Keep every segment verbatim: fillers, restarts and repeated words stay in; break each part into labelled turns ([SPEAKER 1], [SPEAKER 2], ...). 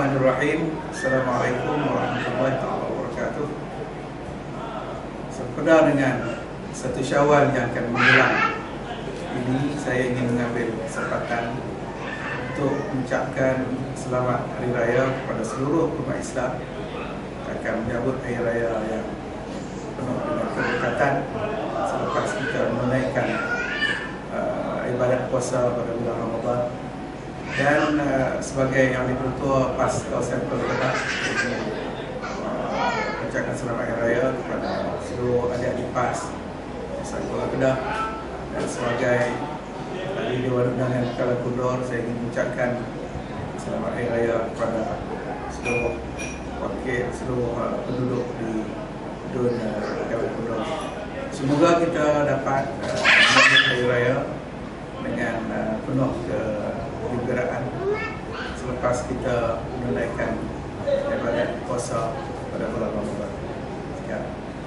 [SPEAKER 1] Bismillahirrahmanirrahim. Assalamualaikum warahmatullahi wabarakatuh. Sempena dengan satu Syawal yang akan menjelang ini, saya ingin mengambil kesempatan untuk mengucapkan selamat Hari Raya kepada seluruh umat Islam akan menyambut Hari Raya yang penuh dengan keberkatan selepas kita menunaikan uh, ibadat puasa pada bulan Ramadan. Dan uh, sebagai yang dipertua PAS kawasan Pulau Kedah, mengucapkan selamat Hari Raya kepada seluruh adik-adik PAS kawasan Pulau Kedah. Dan sebagai ahli Dewan Undangan Kuala Lumpur, saya ingin mengucapkan selamat Hari Raya kepada seluruh wakil, seluruh uh, penduduk di Dun uh, Kuala Lumpur. Semoga kita dapat uh, menjalankan Hari Raya dengan uh, penuh kegembiraan selepas kita menunaikan ibadat puasa pada bulan Ramadan. Sekian.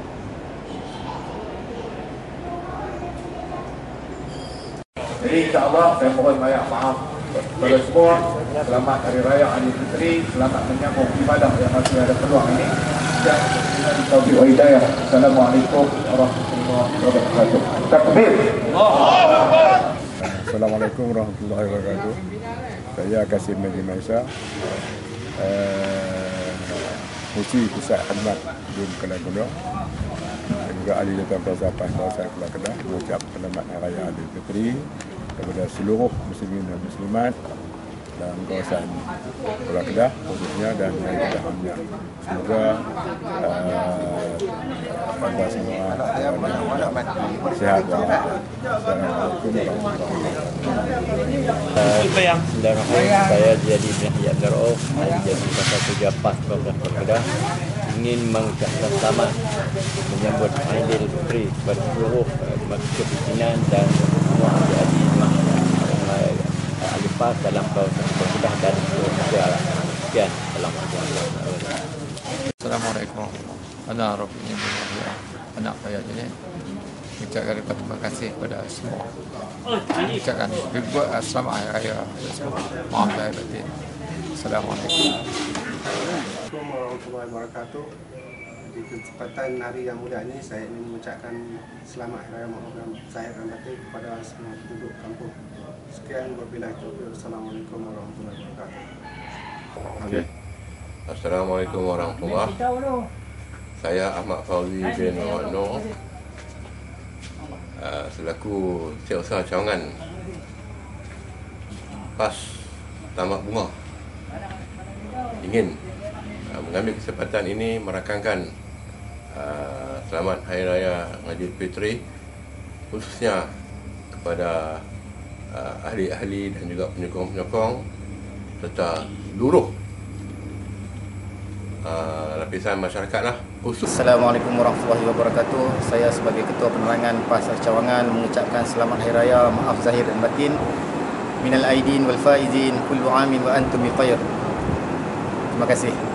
[SPEAKER 2] Jadi insya-Allah saya mohon banyak maaf kepada semua. Selamat Hari Raya Aidilfitri, selamat menyambung ibadah yang masih ada peluang ini. Dan taufiq wa hidayah. Assalamualaikum warahmatullahi wabarakatuh. Takbir.
[SPEAKER 3] Assalamualaikum warahmatullahi wabarakatuh. Saya Kasim Majid Maisa, uh, Musi Pusat Khidmat Dun Kuala Lumpur dan juga ahli Jabatan Puasa PAS kawasan Pulau Kedah, mengucap selamat Hari Raya Aidilfitri kepada seluruh muslimin dan muslimat dalam kawasan Pulau Kedah khususnya dan yang tidak amnya. Semoga anda semua sehat walafiat. Assalamualaikum warahmatullahi
[SPEAKER 4] wabarakatuh. Saya jadi Yahya Abdul jadi Pasar Tiga PAS Kawasan Pulau Kedah, ingin mengucapkan selamat menyambut Aidilfitri kepada seluruh kepimpinan dan semua adik-adik ahli PAS dalam kawasan Pulau Kedah dan seluruh masyarakat. Sekian.
[SPEAKER 5] Assalamualaikum warahmatullahi wabarakatuh. Ana Rafiqnya Yahya, anak saya jadi mengucapkan terima kasih kepada semua. Mengucapkan selamat Hari Raya semua. Maaf saya batin. Assalamualaikum.
[SPEAKER 6] Assalamualaikum warahmatullahi wabarakatuh. Di kesempatan hari yang mulia ini, saya ingin mengucapkan selamat Hari Raya Maulid Zahir dan Batin kepada semua penduduk kampung. Sekian, wabillahi taufiq. Assalamualaikum warahmatullahi wabarakatuh.
[SPEAKER 7] Okay. Assalamualaikum warahmatullahi wabarakatuh. Saya Ahmad Fauzi bin Muhammad Noor, uh, selaku Setiausaha Cawangan PAS Tamak Bunga, ingin uh, mengambil kesempatan ini merakamkan uh, selamat Hari Raya Aidilfitri khususnya kepada uh, ahli-ahli dan juga penyokong-penyokong serta seluruh uh, lapisan masyarakat lah.
[SPEAKER 8] Assalamualaikum warahmatullahi wabarakatuh. Saya sebagai Ketua Penerangan PAS Cawangan mengucapkan selamat Hari Raya, maaf zahir dan batin. Minal aidin wal faizin, kullu amin wa antum bi khair. Terima kasih.